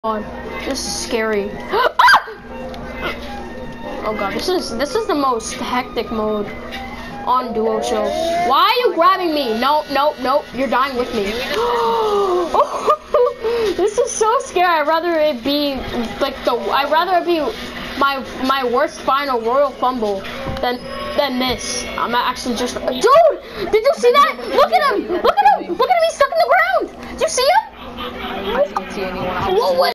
God, this is scary. Oh god, this is the most hectic mode on Duo Show. Why are you grabbing me? No, you're dying with me. This is so scary. I'd rather it be like my worst final Royal Fumble than this. I'm actually just dude. Did you see that? Look at him! Look at him! Look at him! He's stuck in the ground. Did you see him? I didn't see anyone. What?